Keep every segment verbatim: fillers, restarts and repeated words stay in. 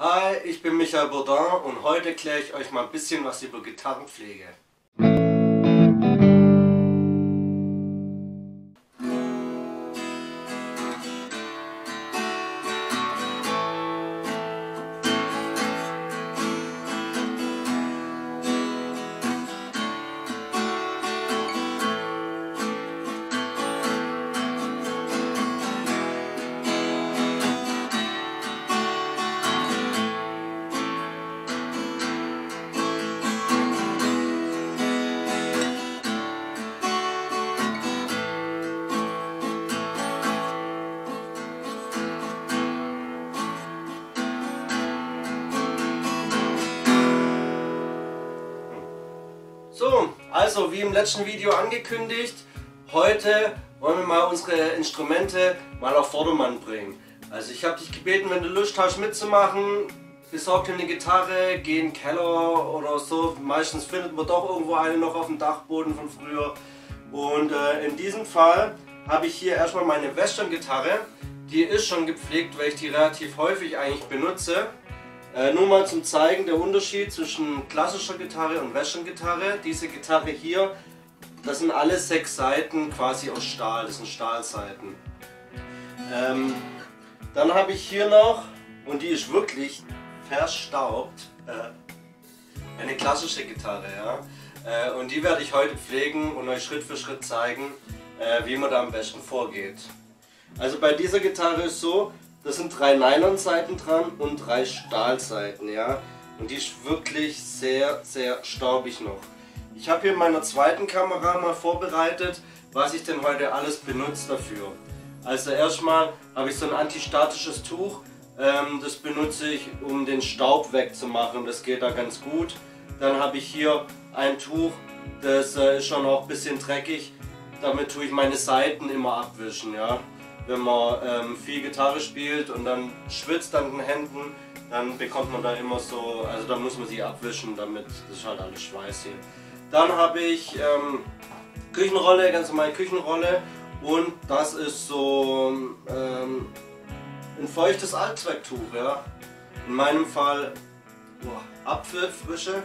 Hi, ich bin Michael Bourdin und heute erkläre ich euch mal ein bisschen was über Gitarrenpflege. So, also wie im letzten Video angekündigt, heute wollen wir mal unsere Instrumente mal auf Vordermann bringen. Also ich habe dich gebeten, wenn du Lust hast mitzumachen, besorg dir eine Gitarre, geh in den Keller oder so. Meistens findet man doch irgendwo eine noch auf dem Dachboden von früher. Und äh, in diesem Fall habe ich hier erstmal meine Western-Gitarre. Die ist schon gepflegt, weil ich die relativ häufig eigentlich benutze. Äh, nur mal zum Zeigen, der Unterschied zwischen klassischer Gitarre und Western-Gitarre. Diese Gitarre hier, das sind alle sechs Saiten quasi aus Stahl, das sind Stahlsaiten. Ähm, dann habe ich hier noch, und die ist wirklich verstaubt, äh, eine klassische Gitarre. Ja? Äh, und die werde ich heute pflegen und euch Schritt für Schritt zeigen, äh, wie man da am besten vorgeht. Also bei dieser Gitarre ist so, das sind drei Nylonsaiten dran und drei Stahlsaiten, ja. Und die ist wirklich sehr, sehr staubig noch. Ich habe hier in meiner zweiten Kamera mal vorbereitet, was ich denn heute alles benutze dafür. Also erstmal habe ich so ein antistatisches Tuch. Ähm, das benutze ich, um den Staub wegzumachen. Das geht da ganz gut. Dann habe ich hier ein Tuch, das äh, ist schon auch ein bisschen dreckig. Damit tue ich meine Saiten immer abwischen, ja. Wenn man ähm, viel Gitarre spielt und dann schwitzt an den Händen, dann bekommt man da immer so, also da muss man sie abwischen, damit, das ist halt alles Schweiß hier. Dann habe ich ähm, Küchenrolle, ganz normale Küchenrolle, und das ist so ähm, ein feuchtes Allzwecktuch, ja. In meinem Fall boah, Apfelfrische,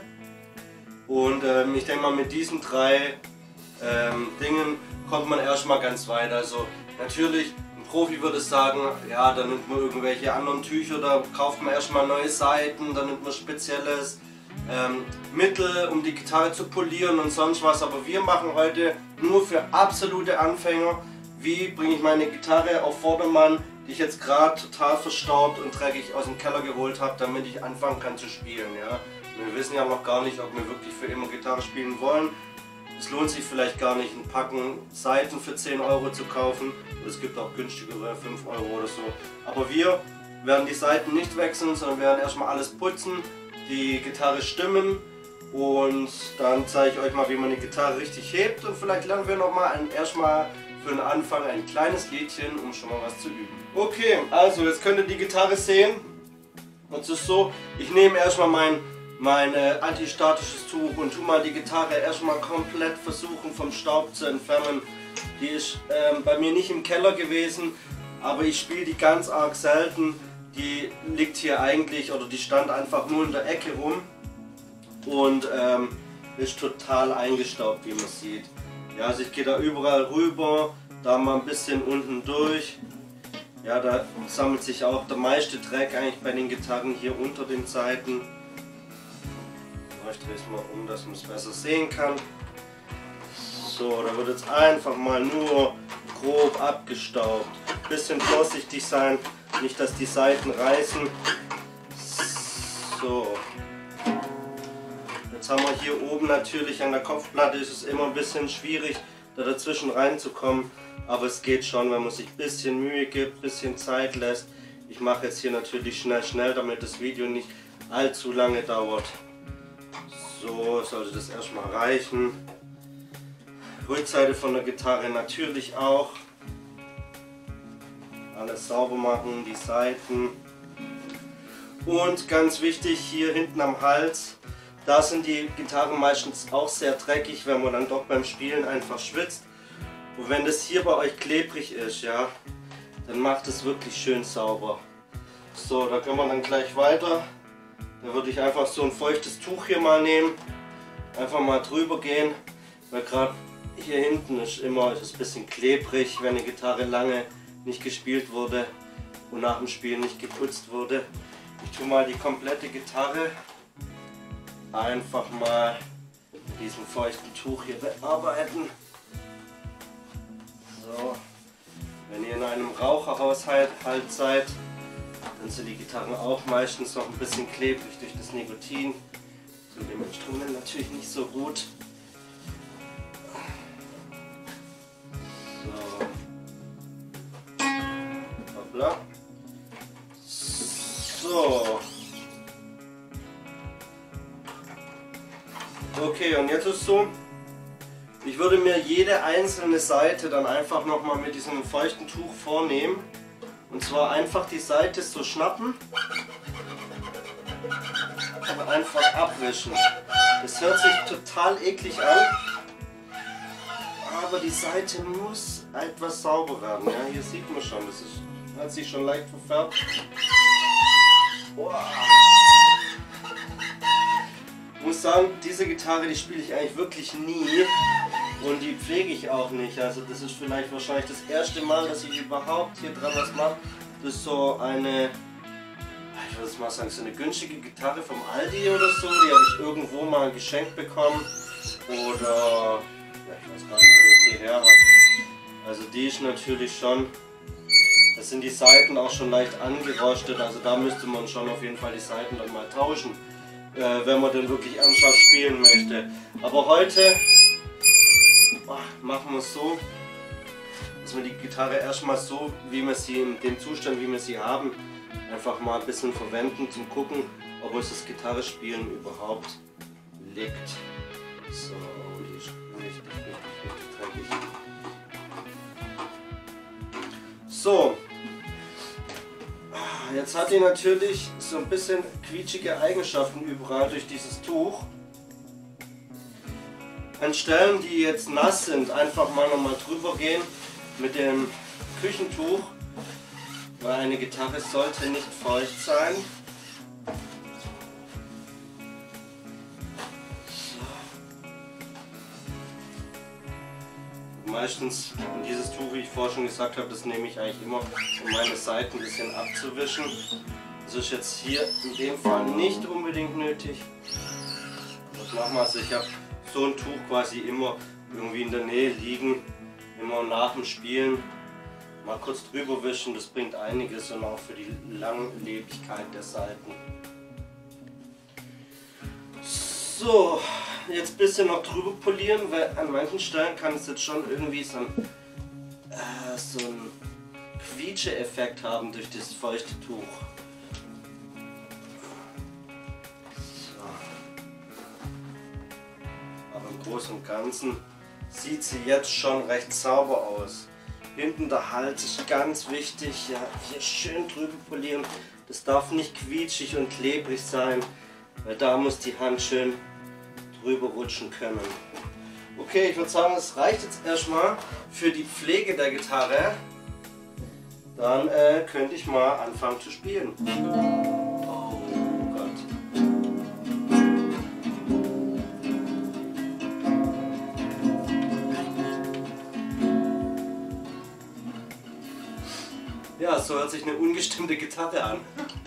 und ähm, ich denke mal, mit diesen drei ähm, Dingen kommt man erstmal ganz weit. Also natürlich, Profi würde sagen, ja, dann nimmt man irgendwelche anderen Tücher, da kauft man erstmal neue Saiten, dann nimmt man spezielles ähm, Mittel, um die Gitarre zu polieren und sonst was. Aber wir machen heute nur für absolute Anfänger, wie bringe ich meine Gitarre auf Vordermann, die ich jetzt gerade total verstaubt und dreckig aus dem Keller geholt habe, damit ich anfangen kann zu spielen. Ja? Wir wissen ja noch gar nicht, ob wir wirklich für immer Gitarre spielen wollen. Es lohnt sich vielleicht gar nicht, ein Packen Saiten für zehn Euro zu kaufen. Es gibt auch günstigere, fünf Euro oder so. Aber wir werden die Saiten nicht wechseln, sondern werden erstmal alles putzen, die Gitarre stimmen, und dann zeige ich euch mal, wie man die Gitarre richtig hebt, und vielleicht lernen wir noch mal ein, erstmal für den Anfang ein kleines Liedchen, um schon mal was zu üben. Okay, also jetzt könnt ihr die Gitarre sehen. Und es ist so, ich nehme erstmal mein mein äh, antistatisches Tuch und tu mal die Gitarre erstmal komplett versuchen vom Staub zu entfernen. Die ist ähm, bei mir nicht im Keller gewesen, aber ich spiele die ganz arg selten. Die liegt hier eigentlich, oder die stand einfach nur in der Ecke rum und ähm, ist total eingestaubt, wie man sieht. Ja, also ich gehe da überall rüber, da mal ein bisschen unten durch. Ja, da sammelt sich auch der meiste Dreck eigentlich bei den Gitarren hier unter den Saiten. Ich drehe es mal um, dass man es besser sehen kann. So, da wird jetzt einfach mal nur grob abgestaubt. Bisschen vorsichtig sein, nicht dass die Saiten reißen. So. Jetzt haben wir hier oben natürlich an der Kopfplatte, ist es immer ein bisschen schwierig, da dazwischen reinzukommen. Aber es geht schon, wenn man sich ein bisschen Mühe gibt, ein bisschen Zeit lässt. Ich mache jetzt hier natürlich schnell, schnell, damit das Video nicht allzu lange dauert. So sollte das erstmal reichen. Rückseite von der Gitarre natürlich auch. Alles sauber machen, die Saiten. Und ganz wichtig, hier hinten am Hals, da sind die Gitarren meistens auch sehr dreckig, wenn man dann doch beim Spielen einfach schwitzt. Und wenn das hier bei euch klebrig ist, ja, dann macht es wirklich schön sauber. So, da können wir dann gleich weiter. Da würde ich einfach so ein feuchtes Tuch hier mal nehmen. Einfach mal drüber gehen, weil gerade hier hinten ist immer ist es ein bisschen klebrig, wenn eine Gitarre lange nicht gespielt wurde und nach dem Spiel nicht geputzt wurde. Ich tue mal die komplette Gitarre einfach mal mit diesem feuchten Tuch hier bearbeiten. So, wenn ihr in einem Raucherhaushalt halt seid, dann sind die Gitarren auch meistens noch ein bisschen klebrig durch das Nikotin. Zu dem Instrument natürlich nicht so gut. So. Hoppla. So. Okay, und jetzt ist so, ich würde mir jede einzelne Seite dann einfach nochmal mit diesem feuchten Tuch vornehmen. Und zwar einfach die Seite so schnappen und einfach abwischen. Das hört sich total eklig an, aber die Seite muss etwas sauber werden. Ja, hier sieht man schon, das ist, hat sich schon leicht verfärbt. Boah. Ich muss sagen, diese Gitarre, die spiele ich eigentlich wirklich nie und die pflege ich auch nicht. Also das ist vielleicht wahrscheinlich das erste Mal, dass ich überhaupt hier dran was mache. Das ist so eine, ich würde mal sagen, so eine günstige Gitarre vom Aldi oder so. Die habe ich irgendwo mal geschenkt bekommen oder ja, ich weiß gar nicht mehr, wo ich die her habe. Also die ist natürlich schon, da sind die Saiten auch schon leicht angerostet. Also da müsste man schon auf jeden Fall die Saiten dann mal tauschen, äh, wenn man denn wirklich ernsthaft spielen möchte. Aber heute oh, machen wir es so, dass wir die Gitarre erstmal so, wie wir sie in dem Zustand, wie wir sie haben, einfach mal ein bisschen verwenden, zum gucken, ob uns das Gitarrespielen überhaupt liegt. So, die ist richtig, richtig, richtig dreckig. So, jetzt hat die natürlich so ein bisschen quietschige Eigenschaften überall durch dieses Tuch. An Stellen, die jetzt nass sind, einfach mal nochmal drüber gehen mit dem Küchentuch, weil eine Gitarre sollte nicht feucht sein. So. Meistens dieses Tuch, wie ich vorher schon gesagt habe, das nehme ich eigentlich immer, um meine Seiten ein bisschen abzuwischen. Das ist jetzt hier in dem Fall nicht unbedingt nötig. Was machen wir? Also ich habe so ein Tuch quasi immer irgendwie in der Nähe liegen, immer nach dem Spielen mal kurz drüber wischen, das bringt einiges und auch für die Langlebigkeit der Saiten. So, jetzt ein bisschen noch drüber polieren, weil an manchen Stellen kann es jetzt schon irgendwie so ein, äh, so ein Quietsche-Effekt haben durch das feuchte Tuch. Im Großen und Ganzen sieht sie jetzt schon recht sauber aus. Hinten der Hals ist ganz wichtig, ja, hier schön drüber polieren. Das darf nicht quietschig und klebrig sein, weil da muss die Hand schön drüber rutschen können. Okay, ich würde sagen, es reicht jetzt erstmal für die Pflege der Gitarre. Dann äh, könnte ich mal anfangen zu spielen. Ja, so hört sich eine ungestimmte Gitarre an.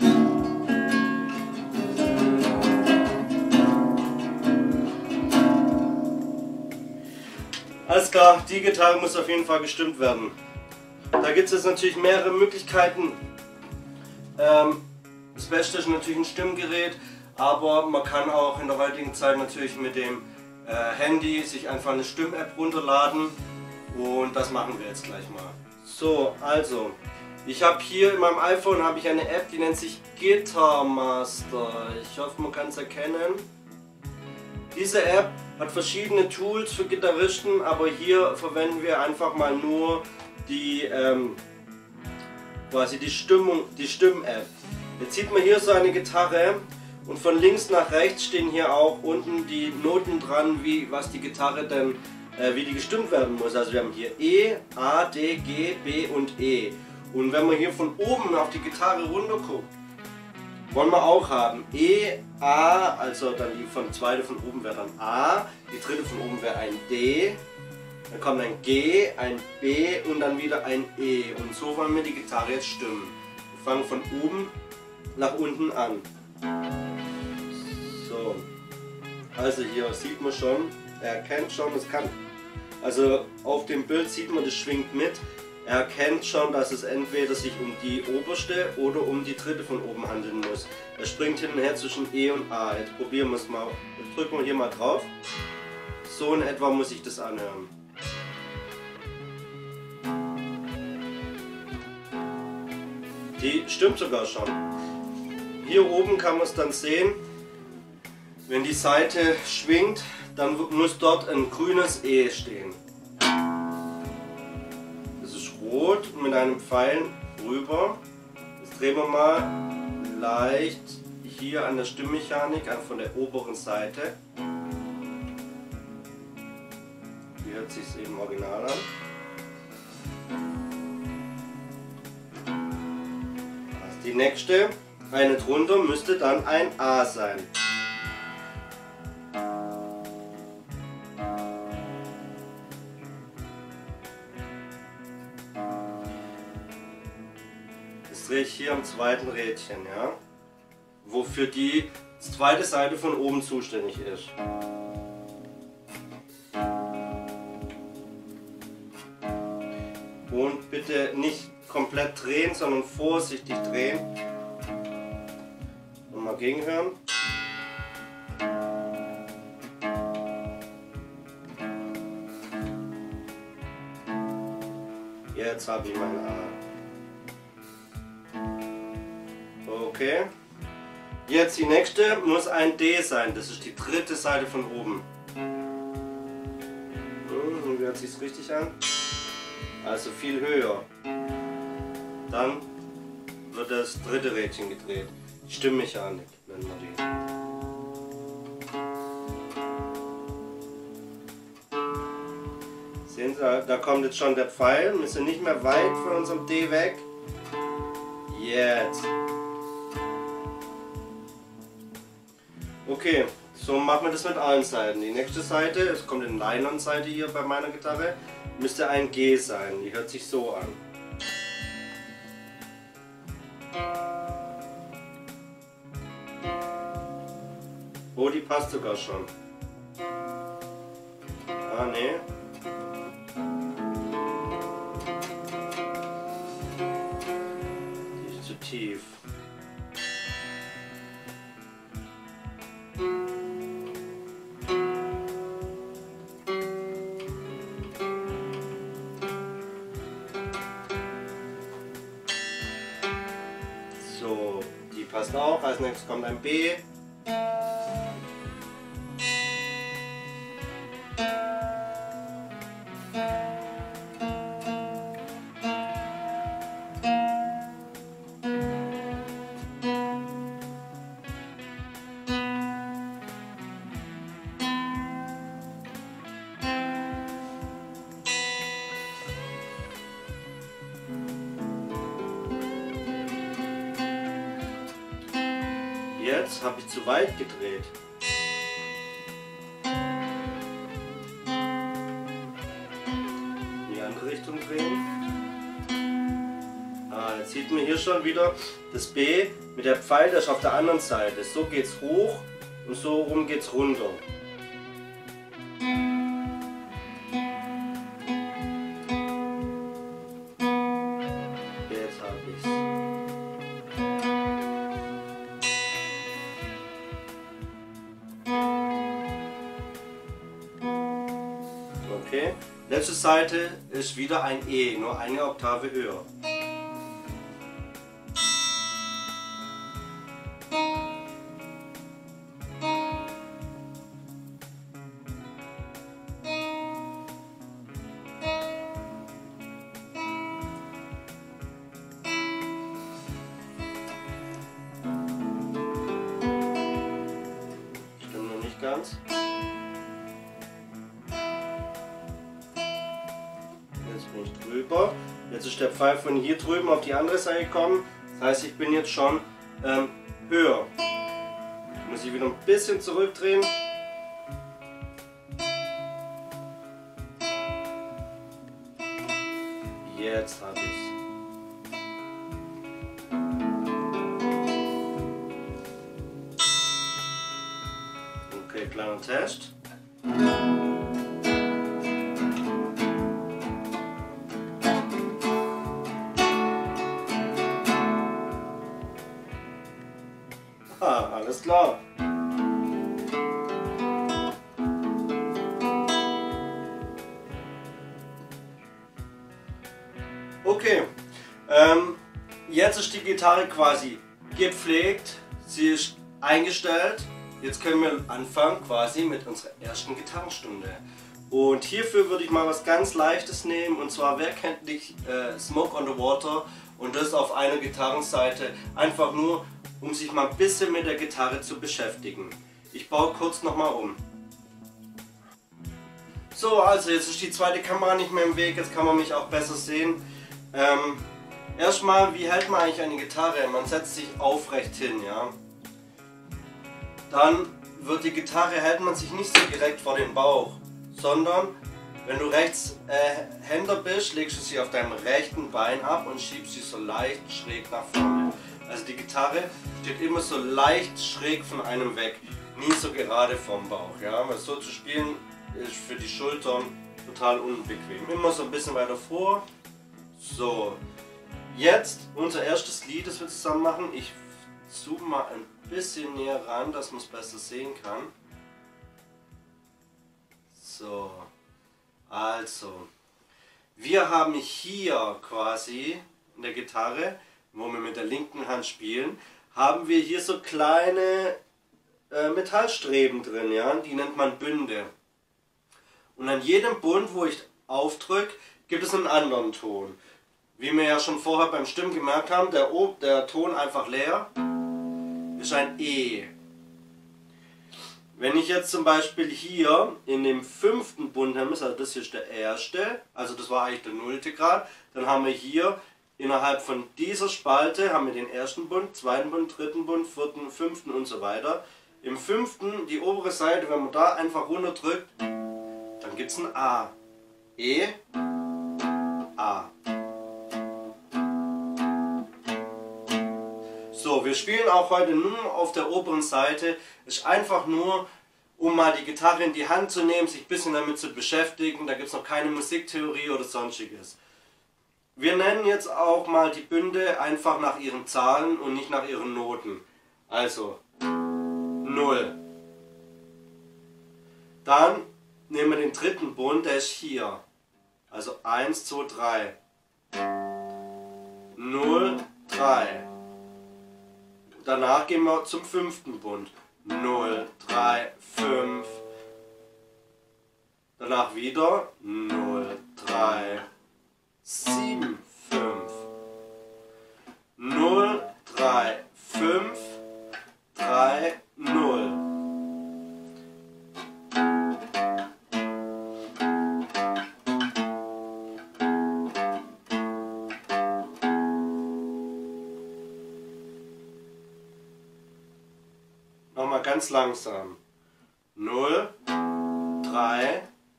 Alles klar, die Gitarre muss auf jeden Fall gestimmt werden. Da gibt es jetzt natürlich mehrere Möglichkeiten. Ähm, das Beste ist natürlich ein Stimmgerät, aber man kann auch in der heutigen Zeit natürlich mit dem äh, Handy sich einfach eine Stimm-App runterladen und das machen wir jetzt gleich mal. So, also. Ich habe hier in meinem iPhone habe ich eine App, die nennt sich Guitar Master. Ich hoffe, man kann es erkennen. Diese App hat verschiedene Tools für Gitarristen, aber hier verwenden wir einfach mal nur die ähm, quasi die Stimmung, die Stimm-App. Jetzt sieht man hier so eine Gitarre und von links nach rechts stehen hier auch unten die Noten dran, wie was die Gitarre denn äh, wie die gestimmt werden muss. Also wir haben hier E, A, D, G, B und E. Und wenn man hier von oben auf die Gitarre runter guckt, wollen wir auch haben E, A, also dann die von zweite von oben wäre dann A, die dritte von oben wäre ein D, dann kommt ein G, ein B und dann wieder ein E. Und so wollen wir die Gitarre jetzt stimmen. Wir fangen von oben nach unten an. So, also hier sieht man schon, er erkennt schon, es kann, also auf dem Bild sieht man, das schwingt mit. Er erkennt schon, dass es entweder sich um die oberste oder um die dritte von oben handeln muss. Er springt hin und her zwischen E und A. Jetzt probieren wir es mal. Jetzt drücken wir hier mal drauf. So in etwa muss ich das anhören. Die stimmt sogar schon. Hier oben kann man es dann sehen, wenn die Saite schwingt, dann muss dort ein grünes E stehen. Rot mit einem Pfeil rüber. Jetzt drehen wir mal leicht hier an der Stimmmechanik an von der oberen Seite. Hier hört sich es eben original an. Also die nächste, eine drunter, müsste dann ein A sein. Drehe ich hier am zweiten Rädchen, ja, wofür die zweite Seite von oben zuständig ist. Und bitte nicht komplett drehen, sondern vorsichtig drehen. Und mal gegenhören. Jetzt habe ich mein A. Okay, jetzt die nächste muss ein D sein, das ist die dritte Seite von oben. Hm, wie hört sich richtig an? Also viel höher. Dann wird das dritte Rädchen gedreht. Stimmmechanik nennen wir die. Sehen Sie, da kommt jetzt schon der Pfeil, wir sind nicht mehr weit von unserem D weg. Jetzt. Okay, so machen wir das mit allen Seiten. Die nächste Seite, es kommt eine Nylon-Seite hier bei meiner Gitarre, müsste ein G sein. Die hört sich so an. Oh, die passt sogar schon. Ah, nee. Die ist zu tief. So, die passt auch. Als nächstes kommt ein B. Jetzt habe ich zu weit gedreht. In die andere Richtung drehen. Ah, jetzt sieht man hier schon wieder das B mit der Pfeil, das ist auf der anderen Seite. So geht es hoch und so rum geht es runter. Jetzt habe ich es. Okay, letzte Seite ist wieder ein E, nur eine Oktave höher. Stimmt noch nicht ganz. Jetzt bin ich drüber. Jetzt ist der Pfeil von hier drüben auf die andere Seite gekommen. Das heißt, ich bin jetzt schon ähm, höher. Muss ich wieder ein bisschen zurückdrehen. Jetzt habe ich es. Okay, kleiner Test. Ah, alles klar. Okay, ähm, jetzt ist die Gitarre quasi gepflegt, sie ist eingestellt. Jetzt können wir anfangen quasi mit unserer ersten Gitarrenstunde. Und hierfür würde ich mal was ganz Leichtes nehmen, und zwar, wer kennt nicht äh, Smoke on the Water, und das auf einer Gitarrenseite, einfach nur, um sich mal ein bisschen mit der Gitarre zu beschäftigen. Ich baue kurz nochmal um. So, also jetzt ist die zweite Kamera nicht mehr im Weg, jetzt kann man mich auch besser sehen. Ähm, erstmal, wie hält man eigentlich eine Gitarre? Man setzt sich aufrecht hin, ja. Dann wird die Gitarre, hält man sich nicht so direkt vor den Bauch, sondern wenn du Rechtshänder äh, bist, legst du sie auf deinem rechten Bein ab und schiebst sie so leicht schräg nach vorne. Also die Gitarre steht immer so leicht schräg von einem weg, nie so gerade vom Bauch, ja. Weil so zu spielen ist für die Schultern total unbequem. Immer so ein bisschen weiter vor. So, jetzt unser erstes Lied, das wir zusammen machen. Ich zoome mal ein bisschen näher ran, dass man es besser sehen kann. So, also, wir haben hier quasi in der Gitarre, wo wir mit der linken Hand spielen, haben wir hier so kleine äh, Metallstreben drin, ja, die nennt man Bünde. Und an jedem Bund, wo ich aufdrücke, gibt es einen anderen Ton. Wie wir ja schon vorher beim Stimmen gemerkt haben, der, o der Ton einfach leer ist ein E. Wenn ich jetzt zum Beispiel hier in dem fünften Bund habe, also das hier ist der erste, also das war eigentlich der nullte Grad, dann haben wir hier innerhalb von dieser Spalte haben wir den ersten Bund, zweiten Bund, dritten Bund, vierten, fünften und so weiter. Im fünften, die obere Seite, wenn man da einfach runterdrückt, dann gibt es ein A. E, A. So, wir spielen auch heute nur auf der oberen Seite. Ist einfach nur, um mal die Gitarre in die Hand zu nehmen, sich ein bisschen damit zu beschäftigen. Da gibt es noch keine Musiktheorie oder sonstiges. Wir nennen jetzt auch mal die Bünde einfach nach ihren Zahlen und nicht nach ihren Noten. Also null. Dann nehmen wir den dritten Bund, der ist hier. Also eins, zwei, drei. null, drei. Danach gehen wir zum fünften Bund. null, drei, fünf. Danach wieder null, drei, sieben, fünf. null, drei, fünf, drei, null. Nochmal ganz langsam. null, drei,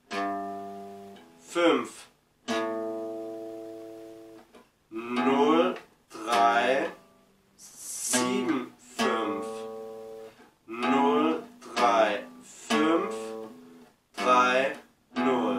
fünf. null, drei, sieben, fünf. null, drei, fünf, drei, null.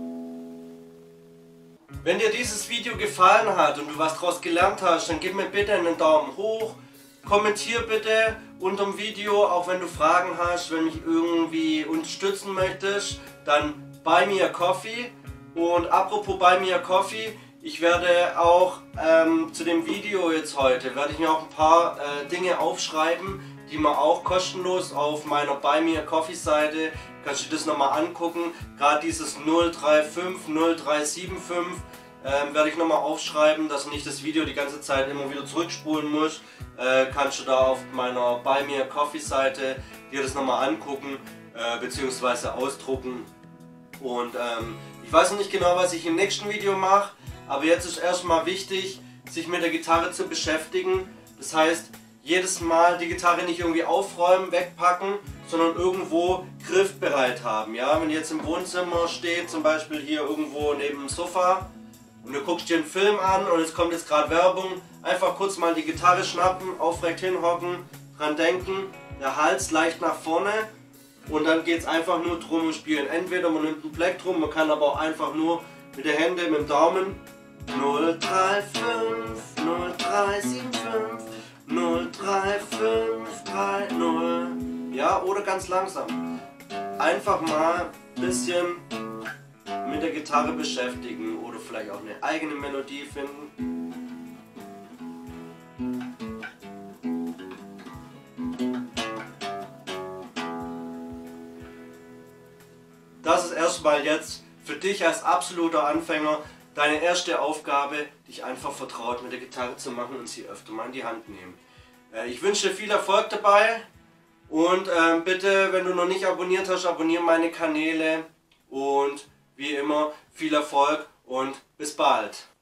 Wenn dir dieses Video gefallen hat und du was daraus gelernt hast, dann gib mir bitte einen Daumen hoch. Kommentier bitte unter dem Video, auch wenn du Fragen hast, wenn mich irgendwie unterstützen möchtest, dann Buy Me a Coffee. Und apropos Buy Me a Coffee, ich werde auch ähm, zu dem Video jetzt heute, werde ich mir auch ein paar äh, Dinge aufschreiben, die man auch kostenlos auf meiner Buy Me a Coffee Seite, kannst du dir das nochmal angucken, gerade dieses null drei fünf null drei sieben fünf. Ähm, werde ich nochmal aufschreiben, dass du nicht das Video die ganze Zeit immer wieder zurückspulen musst. Äh, kannst du da auf meiner Buy Me a Coffee Seite dir das nochmal angucken, äh, beziehungsweise ausdrucken. Und ähm, ich weiß noch nicht genau, was ich im nächsten Video mache. aber jetzt ist erstmal wichtig, sich mit der Gitarre zu beschäftigen. Das heißt, jedes Mal die Gitarre nicht irgendwie aufräumen, wegpacken, sondern irgendwo griffbereit haben. Ja? Wenn ihr jetzt im Wohnzimmer steht, zum Beispiel hier irgendwo neben dem Sofa und du guckst dir einen Film an und es kommt jetzt gerade Werbung, einfach kurz mal die Gitarre schnappen, aufrecht hinhocken, dran denken, der Hals leicht nach vorne und dann geht es einfach nur drum und spielen. Entweder man nimmt ein Plektrum, man kann aber auch einfach nur mit der Hände, mit dem Daumen null drei fünf null drei sieben fünf null drei fünf drei null, ja, oder ganz langsam. Einfach mal ein bisschen mit der Gitarre beschäftigen oder vielleicht auch eine eigene Melodie finden. Das ist erstmal jetzt für dich als absoluter Anfänger deine erste Aufgabe, dich einfach vertraut mit der Gitarre zu machen und sie öfter mal in die Hand nehmen. Ich wünsche dir viel Erfolg dabei und äh, bitte, wenn du noch nicht abonniert hast, abonniere meine Kanäle und wie immer viel Erfolg und bis bald.